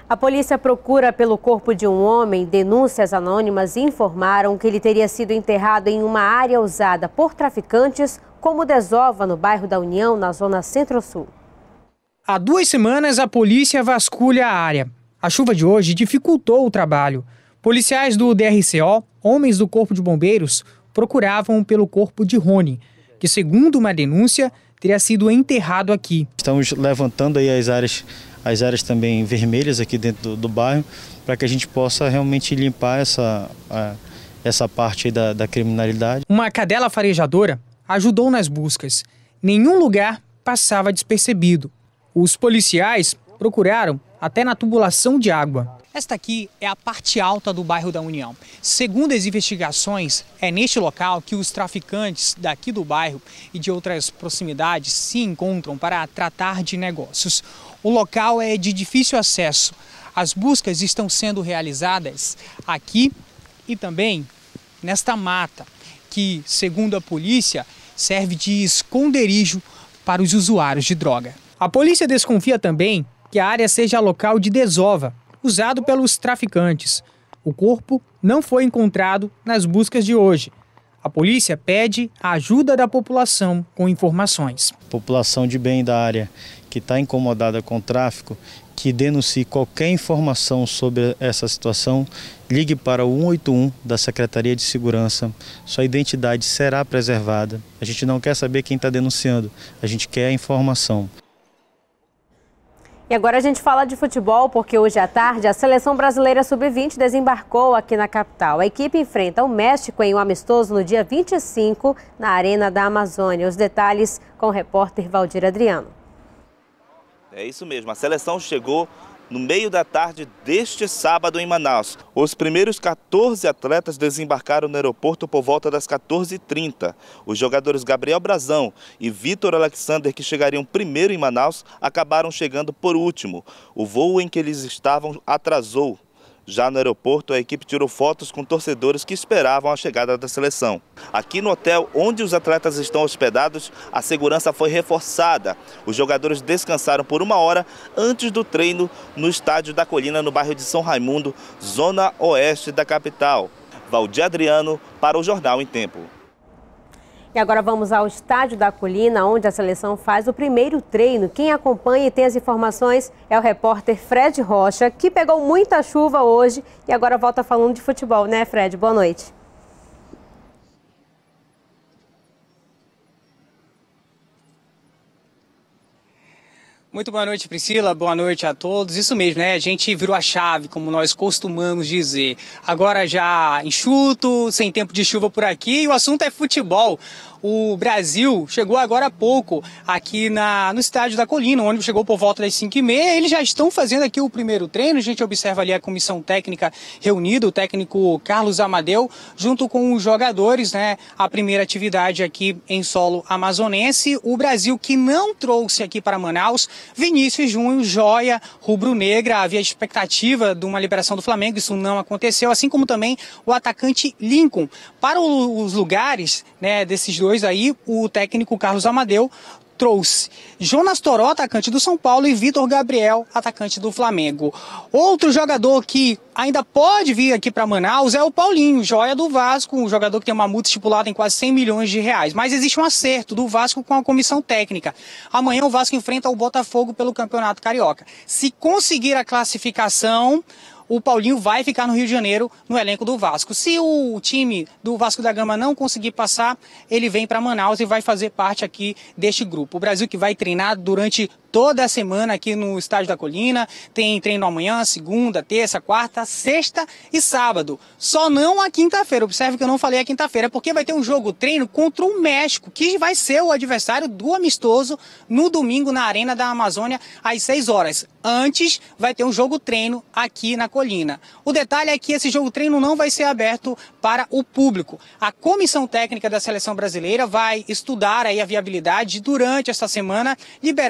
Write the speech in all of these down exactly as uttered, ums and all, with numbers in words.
A polícia procura pelo corpo de um homem. Denúncias anônimas informaram que ele teria sido enterrado em uma área usada por traficantes como desova, no bairro da União, na zona centro-sul. Há duas semanas, a polícia vasculha a área. A chuva de hoje dificultou o trabalho. Policiais do D R C O, homens do Corpo de Bombeiros, procuravam pelo corpo de Rony, que, segundo uma denúncia, teria sido enterrado aqui. Estamos levantando aí as áreas, as áreas também vermelhas aqui dentro do, do bairro, para que a gente possa realmente limpar essa, a, essa parte aí da, da criminalidade. Uma cadela farejadora ajudou nas buscas. Nenhum lugar passava despercebido. Os policiais procuraram até na tubulação de água. Esta aqui é a parte alta do bairro da União. Segundo as investigações, é neste local que os traficantes daqui do bairro e de outras proximidades se encontram para tratar de negócios. O local é de difícil acesso. As buscas estão sendo realizadas aqui e também nesta mata, que, segundo a polícia, serve de esconderijo para os usuários de droga. A polícia desconfia também que a área seja local de desova, usado pelos traficantes. O corpo não foi encontrado nas buscas de hoje. A polícia pede a ajuda da população com informações. População de bem da área que está incomodada com o tráfico, que denuncie qualquer informação sobre essa situação, ligue para o um oito um da Secretaria de Segurança. Sua identidade será preservada. A gente não quer saber quem está denunciando, a gente quer a informação. E agora a gente fala de futebol, porque hoje à tarde a Seleção Brasileira sub vinte desembarcou aqui na capital. A equipe enfrenta o México em um amistoso no dia vinte e cinco, na Arena da Amazônia. Os detalhes com o repórter Valdir Adriano. É isso mesmo, a seleção chegou no meio da tarde deste sábado em Manaus. Os primeiros quatorze atletas desembarcaram no aeroporto por volta das quatorze e trinta. Os jogadores Gabriel Brazão e Vitor Alexander, que chegariam primeiro em Manaus, acabaram chegando por último. O voo em que eles estavam atrasou. Já no aeroporto, a equipe tirou fotos com torcedores que esperavam a chegada da seleção. Aqui no hotel onde os atletas estão hospedados, a segurança foi reforçada. Os jogadores descansaram por uma hora antes do treino no Estádio da Colina, no bairro de São Raimundo, zona oeste da capital. Valdir Adriano para o Jornal em Tempo. E agora vamos ao Estádio da Colina, onde a seleção faz o primeiro treino. Quem acompanha e tem as informações é o repórter Fred Rocha, que pegou muita chuva hoje e agora volta falando de futebol, né, Fred? Boa noite. Muito boa noite, Priscila. Boa noite a todos. Isso mesmo, né? A gente virou a chave, como nós costumamos dizer. Agora já enxuto, sem tempo de chuva por aqui, e o assunto é futebol. O Brasil chegou agora há pouco aqui na, no Estádio da Colina, o ônibus chegou por volta das cinco e meia. Eles já estão fazendo aqui o primeiro treino. A gente observa ali a comissão técnica reunida, o técnico Carlos Amadeu, junto com os jogadores, né? A primeira atividade aqui em solo amazonense. O Brasil que não trouxe aqui para Manaus Vinícius Júnior, joia rubro-negra. Havia expectativa de uma liberação do Flamengo, isso não aconteceu, assim como também o atacante Lincoln. Para os lugares, né, desses dois aí, o técnico Carlos Amadeu trouxe Jonas Toró, atacante do São Paulo, e Vitor Gabriel, atacante do Flamengo. Outro jogador que ainda pode vir aqui para Manaus é o Paulinho, joia do Vasco, um jogador que tem uma multa estipulada em quase cem milhões de reais. Mas existe um acerto do Vasco com a comissão técnica. Amanhã o Vasco enfrenta o Botafogo pelo Campeonato Carioca. Se conseguir a classificação, o Paulinho vai ficar no Rio de Janeiro, no elenco do Vasco. Se o time do Vasco da Gama não conseguir passar, ele vem para Manaus e vai fazer parte aqui deste grupo. O Brasil que vai treinar durante toda a semana aqui no Estádio da Colina. Tem treino amanhã, segunda, terça, quarta, sexta e sábado. Só não a quinta-feira. Observe que eu não falei a quinta-feira, porque vai ter um jogo treino contra o México, que vai ser o adversário do amistoso no domingo na Arena da Amazônia, às seis horas. Antes, vai ter um jogo treino aqui na Colina. O detalhe é que esse jogo treino não vai ser aberto para o público. A comissão técnica da seleção brasileira vai estudar aí a viabilidade de, durante esta semana, liberar pelo menos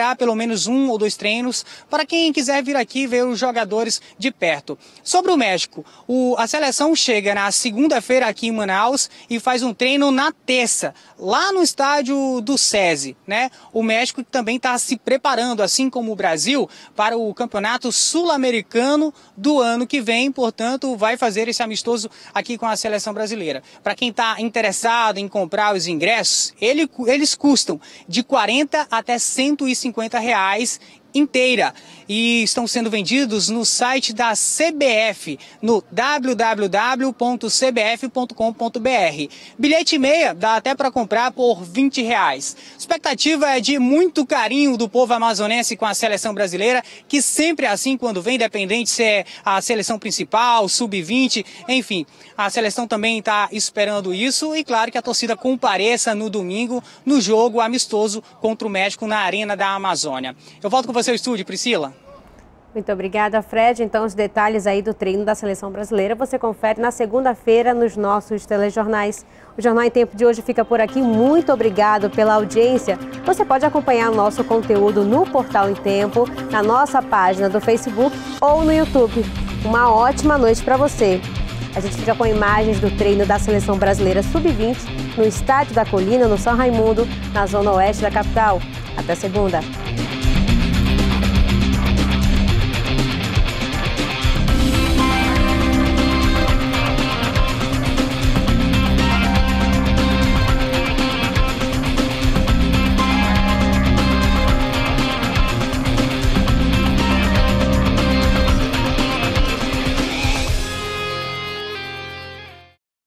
menos um ou dois treinos para quem quiser vir aqui ver os jogadores de perto. Sobre o México, o, a seleção chega na segunda-feira aqui em Manaus e faz um treino na terça, lá no estádio do SESI, né? O México também está se preparando, assim como o Brasil, para o Campeonato Sul-Americano do ano que vem, portanto, vai fazer esse amistoso aqui com a seleção brasileira. Para quem está interessado em comprar os ingressos, ele, eles custam de quarenta até cento e cinquenta reais inteira e estão sendo vendidos no site da C B F, no w w w ponto c b f ponto com ponto b r. Bilhete e meia dá até para comprar por vinte reais. A expectativa é de muito carinho do povo amazonense com a seleção brasileira, que sempre é assim quando vem, independente se é a seleção principal, sub vinte, enfim. A seleção também está esperando isso e claro que a torcida compareça no domingo no jogo amistoso contra o México na Arena da Amazônia. Eu volto com você ao estúdio, Priscila. Muito obrigada, Fred. Então, os detalhes aí do treino da seleção brasileira você confere na segunda-feira nos nossos telejornais. O Jornal em Tempo de hoje fica por aqui. Muito obrigado pela audiência. Você pode acompanhar o nosso conteúdo no Portal em Tempo, na nossa página do Facebook ou no YouTube. Uma ótima noite para você. A gente fica com imagens do treino da seleção brasileira sub vinte no Estádio da Colina, no São Raimundo, na zona oeste da capital. Até segunda.